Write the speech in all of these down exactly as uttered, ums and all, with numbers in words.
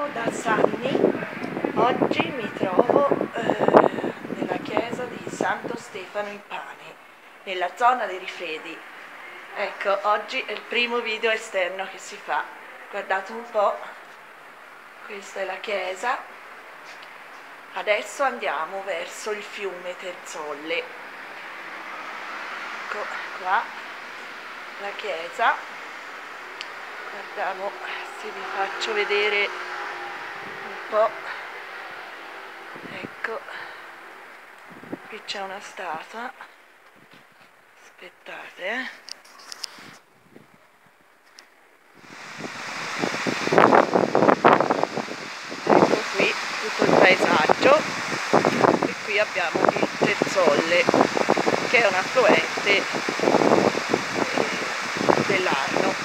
Ciao da Sanni, oggi mi trovo eh, nella chiesa di Santo Stefano in Pani, nella zona dei Rifredi. Ecco, oggi è il primo video esterno che si fa. Guardate un po', questa è la chiesa. Adesso andiamo verso il fiume Terzolle. Ecco qua la chiesa. Guardiamo se vi faccio vedere un po'. Ecco, qui c'è una statua. Aspettate, eh. Ecco qui tutto il paesaggio e qui abbiamo il Terzolle, che è un affluente dell'Arno.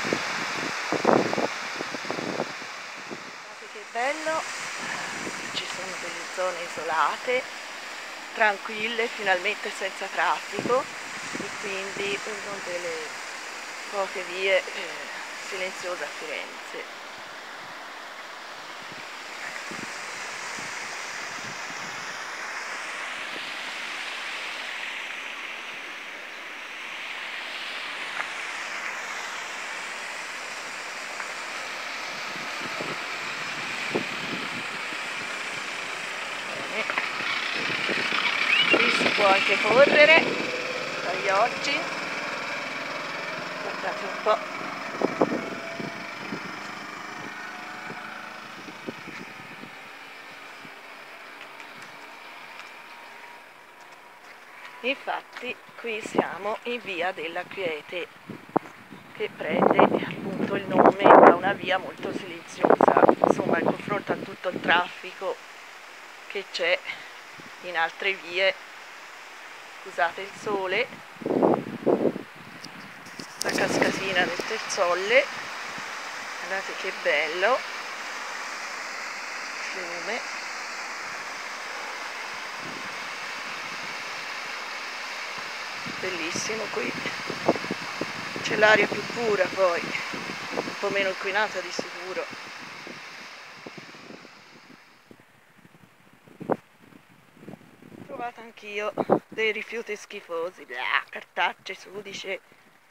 Guardate che bello, ci sono delle zone isolate, tranquille, finalmente senza traffico, e quindi una delle poche vie eh, silenziose a Firenze. Qui si può anche correre dagli oggi, guardate un po'. Infatti qui siamo in via della Quiete, che prende appunto il nome da una via molto silenziosa, insomma in confronto a tutto il traffico che c'è in altre vie. Scusate il sole, la cascatina del Terzolle, guardate che bello fiume. Bellissimo qui, c'è l'aria più pura, poi un po' meno inquinata di sicuro. Ho trovato anch'io dei rifiuti schifosi, blah, cartacce, sudice,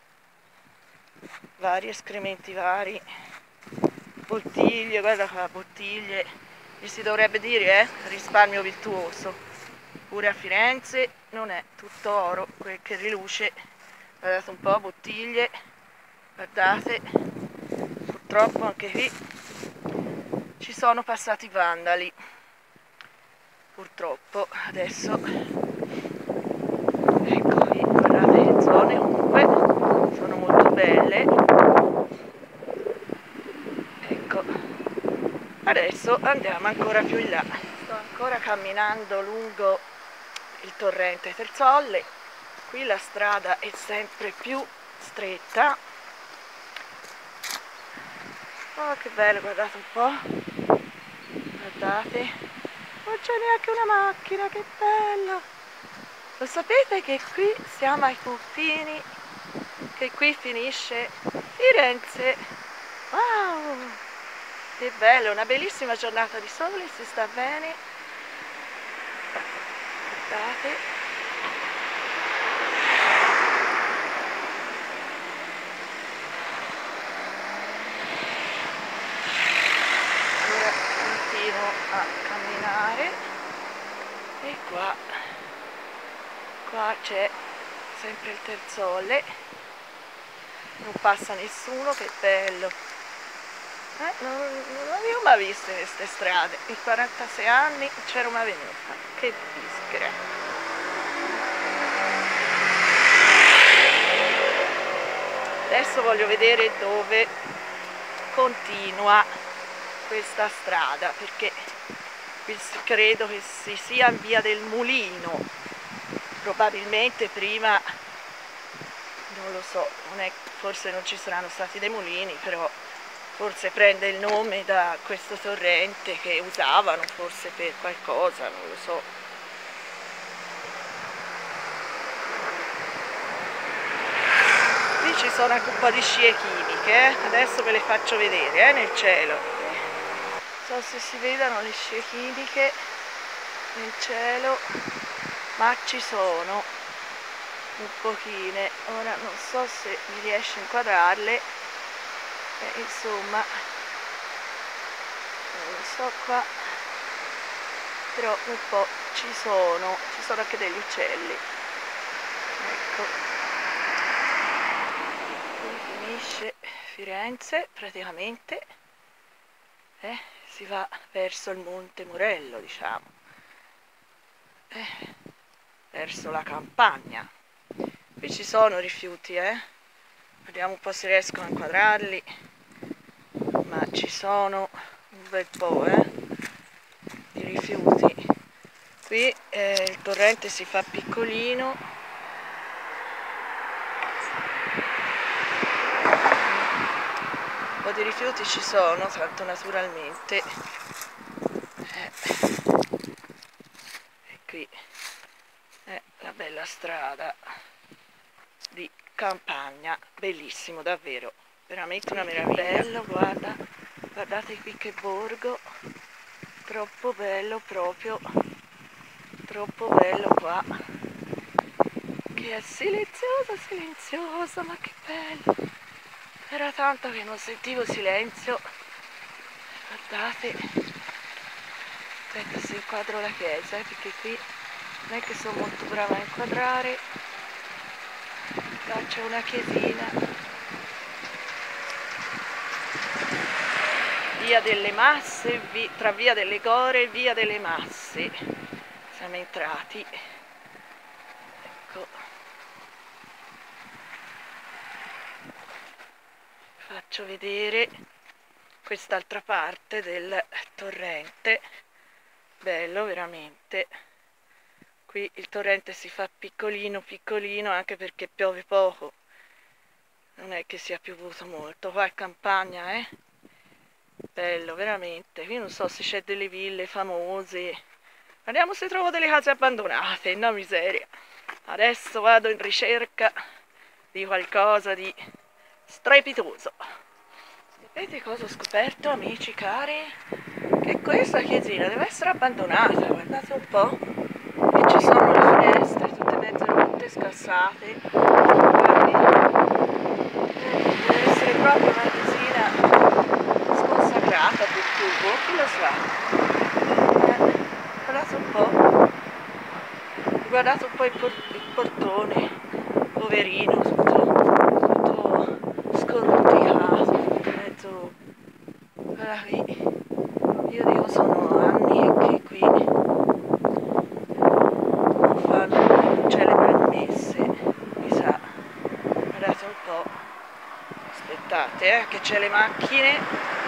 vari escrementi vari, bottiglie, guarda qua, bottiglie, gli si dovrebbe dire eh, risparmio virtuoso. Pure a Firenze non è tutto oro quel che riluce. Guardate un po', bottiglie, guardate, purtroppo anche qui ci sono passati i vandali, purtroppo. Adesso ecco qui, guardate le zone comunque sono molto belle. Ecco, adesso andiamo ancora più in là. Sto ancora camminando lungo il torrente Terzolle. Qui la strada è sempre più stretta. Oh che bello, guardate un po', guardate, non c'è neanche una macchina, che bello. Lo sapete che qui siamo ai confini, che qui finisce Firenze? Wow, che bello, una bellissima giornata di sole, si sta bene, guardate. A camminare e qua qua c'è sempre il Terzolle, non passa nessuno, che bello, eh, non, non avevo mai visto queste strade, in quarantasei anni c'ero mai venuta, che ischera. Adesso voglio vedere dove continua questa strada, perché credo che si sia in via del Mulino, probabilmente prima, non lo so, non è, forse non ci saranno stati dei mulini, però forse prende il nome da questo torrente che usavano forse per qualcosa, non lo so. Qui ci sono anche un po' di scie chimiche, eh? Adesso ve le faccio vedere eh, nel cielo. so se si vedono le scie chimiche nel cielo, ma ci sono un pochine. Ora non so se mi riesce a inquadrarle, eh, insomma non so qua, però un po' ci sono, ci sono anche degli uccelli. Ecco, qui finisce Firenze praticamente, eh, si va verso il Monte Morello, diciamo, eh, verso la campagna. Qui ci sono rifiuti, eh, vediamo un po' se riescono a inquadrarli, ma ci sono un bel po', eh, di rifiuti. Qui eh, il torrente si fa piccolino, un po' di rifiuti ci sono, tanto naturalmente. Eh. E qui è la bella strada di campagna, bellissimo davvero, veramente una meraviglia. Bello, guarda, guardate qui che borgo, troppo bello proprio, troppo bello qua, che è silenzioso, silenzioso, ma che bello, era tanto che non sentivo silenzio. Guardate, aspetta se inquadro la chiesa, eh, perché qui non è che sono molto brava a inquadrare. Là c'è una chiesina, via delle Masse, vi, tra via delle Gore e via delle Masse siamo entrati. Ecco, faccio vedere quest'altra parte del torrente, bello veramente. Qui il torrente si fa piccolino piccolino anche perché piove poco, non è che sia piovuto molto. Qua è campagna, eh, bello veramente. Qui non so se c'è delle ville famose, vediamo se trovo delle case abbandonate, no miseria. Adesso vado in ricerca di qualcosa di strepitoso. Sapete cosa ho scoperto, amici cari? Che questa chiesina deve essere abbandonata, guardate un po', e ci sono le finestre tutte mezze rotte, scassate. Guardi, deve essere proprio una chiesina sconsacrata per tubo, chi lo sa? Eh, guardate un po', guardate un po' il, por il portone, poverino, tutto, tutto scorticato, mezzo, guarda qui, io dico sono anni che qui non fanno, non c'è le permesse, mi sa, guardate un po', aspettate, eh, che c'è le macchine,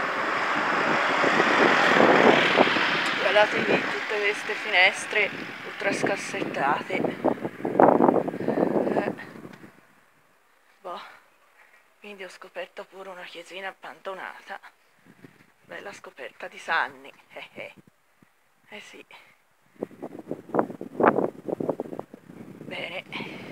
guardate lì tutte queste finestre ultra scassettate, eh. Boh, quindi ho scoperto pure una chiesina abbandonata, bella scoperta di Sanni, eh eh, eh sì, bene.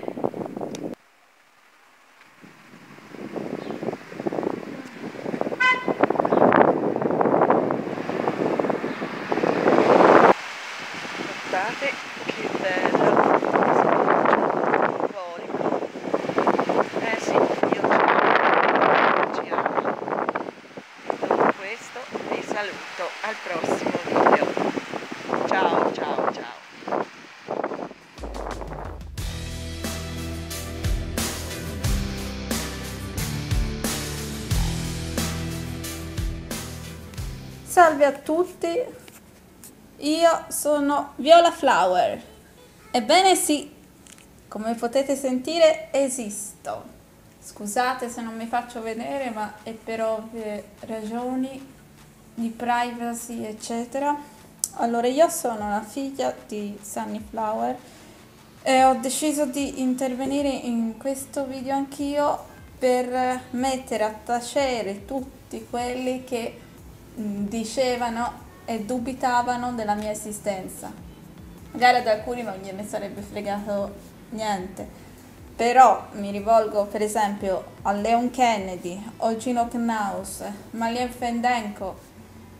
Guardate che bello, simbolico. Eh sì, io ci amo. Dopo questo vi saluto, al prossimo video. Ciao ciao ciao. Salve a tutti, io sono Viola Flower. Ebbene sì, come potete sentire esisto. Scusate se non mi faccio vedere, ma è per ovvie ragioni di privacy eccetera. Allora, io sono la figlia di Sunnyflower e ho deciso di intervenire in questo video anch'io per mettere a tacere tutti quelli che dicevano e dubitavano della mia esistenza. Magari ad alcuni non gliene sarebbe fregato niente, però mi rivolgo per esempio a Leon Kennedy, Ogino Knaus, Malien Fendenko,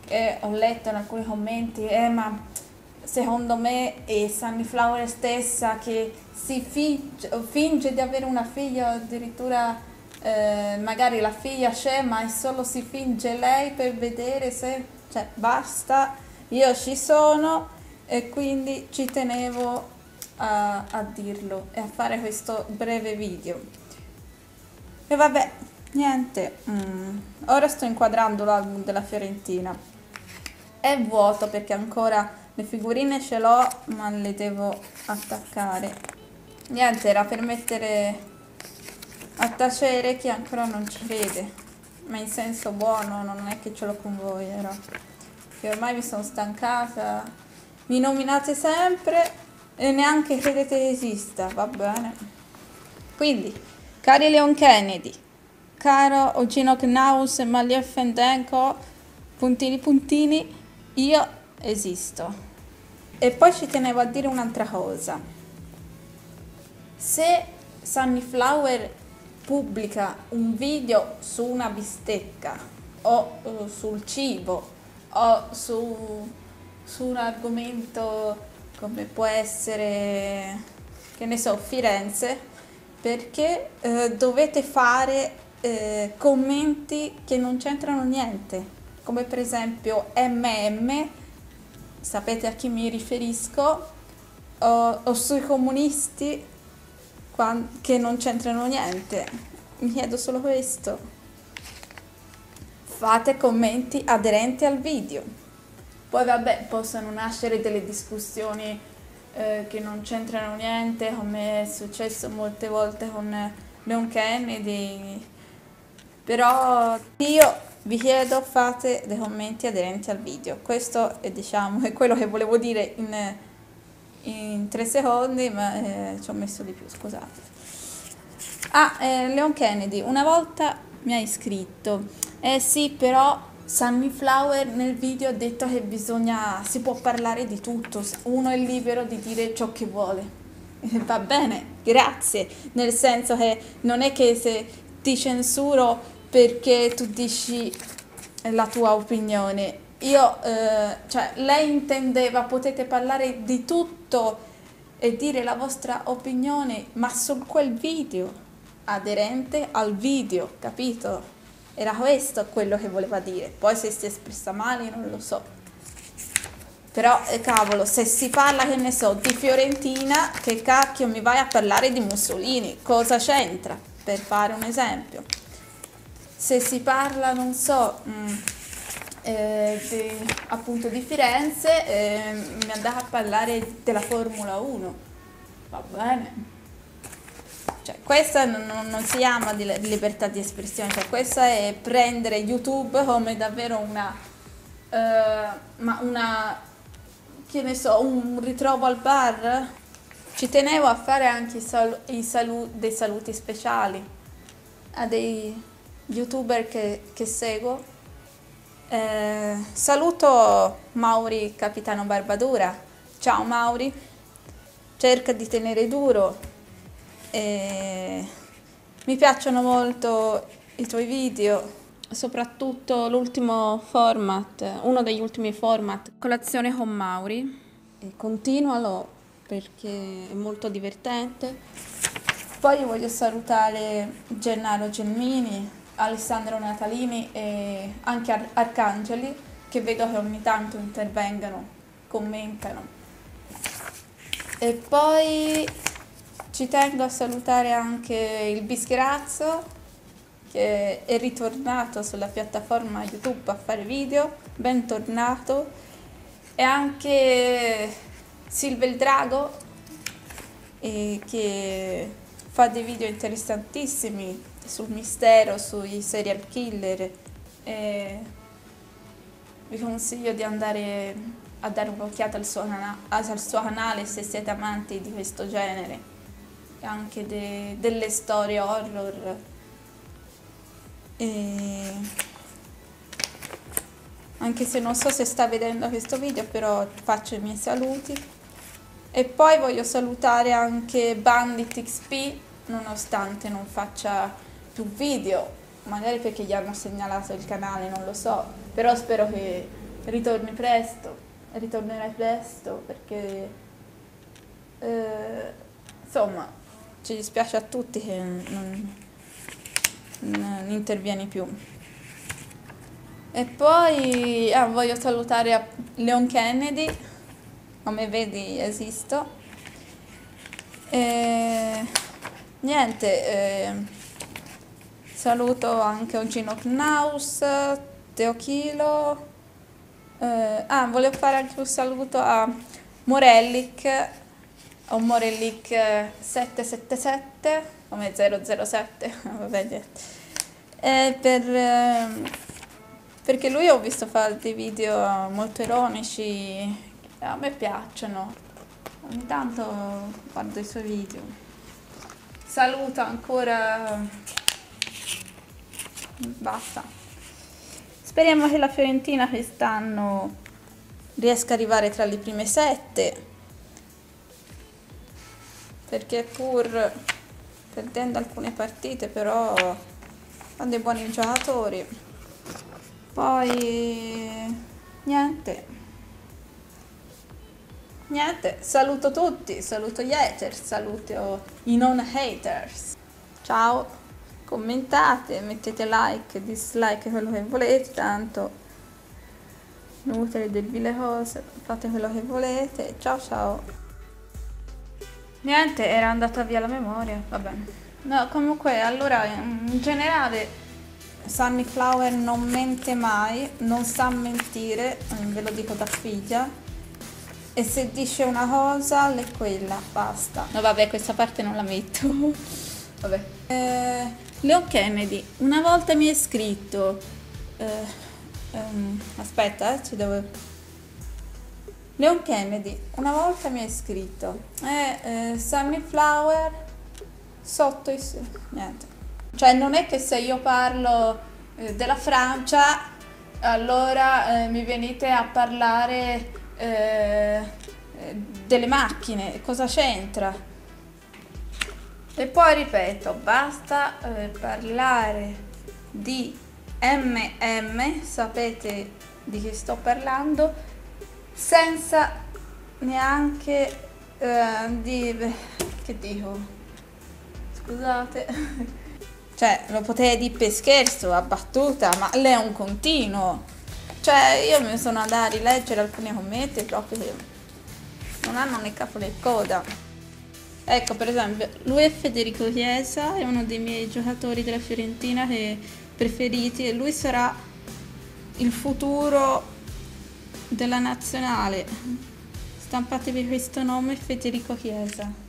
E ho letto in alcuni commenti, eh ma secondo me è Sunnyflower stessa che si finge, finge di avere una figlia, addirittura eh, magari la figlia c'è ma è solo si finge lei per vedere se, cioè basta, io ci sono e quindi ci tenevo a, a dirlo e a fare questo breve video. E vabbè, niente, mm, ora sto inquadrando l'album della Fiorentina. È vuoto perché ancora le figurine ce l'ho, ma le devo attaccare. Niente, era per mettere a tacere chi ancora non ci crede, ma in senso buono, non è che ce l'ho con voi, era che ormai mi sono stancata, mi nominate sempre e neanche credete che esista, va bene. Quindi, cari Leon Kennedy, caro Ogino Knaus e Malia Fendenko, puntini puntini, io esisto. E poi ci tenevo a dire un'altra cosa. Se Sunnyflower pubblica un video su una bistecca o uh, sul cibo o su, su un argomento come può essere, che ne so, Firenze, perché eh, dovete fare eh, commenti che non c'entrano niente, come per esempio M M, sapete a chi mi riferisco, o, o sui comunisti che non c'entrano niente. Mi chiedo solo questo. Fate commenti aderenti al video. Poi vabbè, possono nascere delle discussioni eh, che non c'entrano niente, come è successo molte volte con Leon Kennedy. Però io vi chiedo, fate dei commenti aderenti al video. Questo è, diciamo, è quello che volevo dire in in tre secondi, ma eh, ci ho messo di più, scusate. Ah, eh, Leon Kennedy, una volta mi ha iscritto. Eh sì, però Sunnyflower nel video ha detto che bisogna, si può parlare di tutto, uno è libero di dire ciò che vuole. Eh, va bene, grazie, nel senso che non è che se ti censuro perché tu dici la tua opinione. Io, eh, cioè, lei intendeva, potete parlare di tutto e dire la vostra opinione, ma su quel video, aderente al video, capito? Era questo quello che voleva dire. Poi se si è espressa male non lo so. Però, eh, cavolo, se si parla, che ne so, di Fiorentina, che cacchio mi vai a parlare di Mussolini? Cosa c'entra? Per fare un esempio. Se si parla, non so... Mh, Eh, di, appunto di Firenze, eh, mi andava a parlare della Formula uno, va bene, cioè questa non, non si chiama di, di libertà di espressione, cioè questa è prendere YouTube come davvero una eh, ma una, che ne so, un ritrovo al bar. Ci tenevo a fare anche i, sal, i salu, dei saluti speciali a dei youtuber che, che seguo. Eh, saluto Mauri Capitano Barbadura. Ciao Mauri, cerca di tenere duro. Eh, mi piacciono molto i tuoi video, soprattutto l'ultimo format, uno degli ultimi format, Colazione con Mauri. E continualo perché è molto divertente. Poi voglio salutare Gennaro Gelmini, Alessandro Natalini e anche Ar- Arcangeli, che vedo che ogni tanto intervengano, commentano. E poi ci tengo a salutare anche il Bischerazzo, che è ritornato sulla piattaforma YouTube a fare video, bentornato, e anche Silve il Drago, eh, che fa dei video interessantissimi sul mistero, sui serial killer, e vi consiglio di andare a dare un'occhiata al suo, al suo canale se siete amanti di questo genere, e anche de, delle storie horror. E anche se non so se sta vedendo questo video, però faccio i miei saluti. E poi voglio salutare anche Bandit X P, nonostante non faccia più video, magari perché gli hanno segnalato il canale, non lo so, però spero che ritorni presto, ritornerai presto perché eh, insomma ci dispiace a tutti che non, non intervieni più. E poi ah, voglio salutare Leon Kennedy, come vedi esisto. E niente, eh, saluto anche Ogino Knaus, Teochilo. Eh, ah, volevo fare anche un saluto a Morellic, o Morellic sette sette sette, come zero zero sette, vabbè niente. E per, eh, perché lui ho visto fare dei video molto ironici, a me piacciono, ogni tanto guardo i suoi video. Saluto ancora, basta. Speriamo che la Fiorentina quest'anno riesca ad arrivare tra le prime sette, perché pur perdendo alcune partite però ha dei buoni giocatori. Poi niente, niente, saluto tutti, saluto gli haters, saluto i non haters. Ciao, commentate, mettete like, dislike, quello che volete, tanto inutile dirvi le cose, fate quello che volete. Ciao ciao. Niente, era andata via la memoria, va bene. No, comunque, allora, in generale Sunnyflower non mente mai, non sa mentire, ve lo dico da figlia, e se dice una cosa è quella, basta. No vabbè, questa parte non la metto. Vabbè. Eh, Leo Kennedy, una volta mi è scritto, eh, um, aspetta, eh, ci devo... Leon Kennedy, una volta mi è scritto, eh, eh, Sunnyflower sotto i... niente. Cioè non è che se io parlo eh, della Francia, allora eh, mi venite a parlare eh, delle macchine, cosa c'entra? E poi ripeto, basta eh, parlare di M M, sapete di chi sto parlando, senza neanche eh, di... che dico? Scusate. Cioè, lo potete dire per scherzo, a battuta, ma lei è un continuo. Cioè, io mi sono andata a rileggere alcuni commenti proprio che non hanno né capo né coda. Ecco, per esempio, lui è Federico Chiesa, è uno dei miei giocatori della Fiorentina che preferiti, e lui sarà il futuro della nazionale. Stampatevi questo nome, Federico Chiesa.